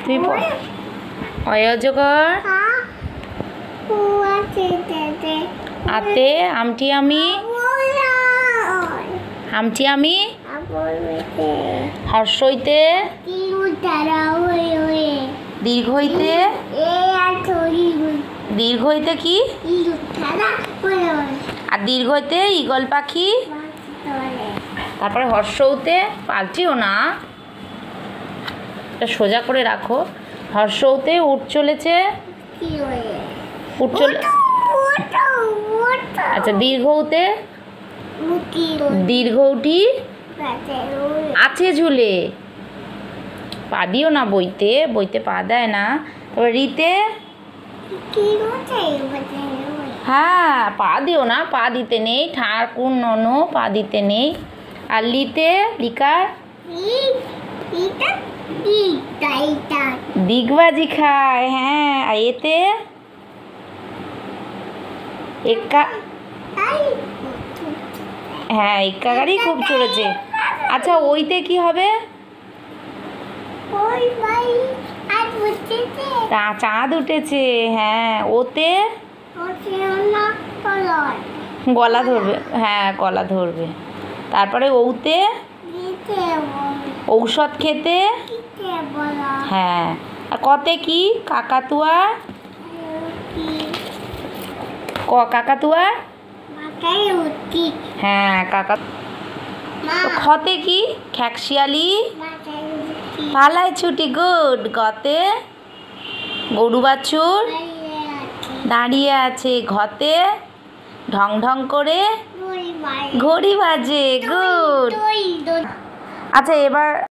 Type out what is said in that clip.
তুমি অজগর আতে আমটি আমি হর্ষইতে দীর্ঘইতে কি আর দীর্ঘইতে ঈগল পাখি তারপরে হর্ষউতে পাল্টিও না, এটা সোজা করে রাখো। হর্ষউতে উঠ চলেছে আচ্ছা দীর্ঘউতে দীর্ঘউটি আছে ঝুলে, পা দিও না বইতে, বইতে পা দেয় না। তারপর রিতে হ্যাঁ পা দিও না, পা দিতে নেই, ঠাকুর ননো পা দিতে নেই। আর লিতে লিকার দিগবাজি খায়। হ্যাঁ আর এতে এক্কা হ্যাঁ এক্কা গাড়ি খুব চড়েছে। আচ্ছা ওইতে কি হবে? চাঁদ উঠেছে। হ্যাঁ ওতে গলা ধরবে, হ্যাঁ গলা ধরবে। তারপরে ওতে ঔষধ খেতে, হ্যাঁ। আর কতে কি? কাকাতুয়া কাকাতুয়া হ্যাঁ কাকা। খতে কি? খ্যাকশিয়ালি পালায় ছুটি। গুড। গতে গরু বাছুর দাঁড়িয়ে আছে। ঘতে ঢং ঢং করে ঘড়ি বাজে। গুড। আচ্ছা এবার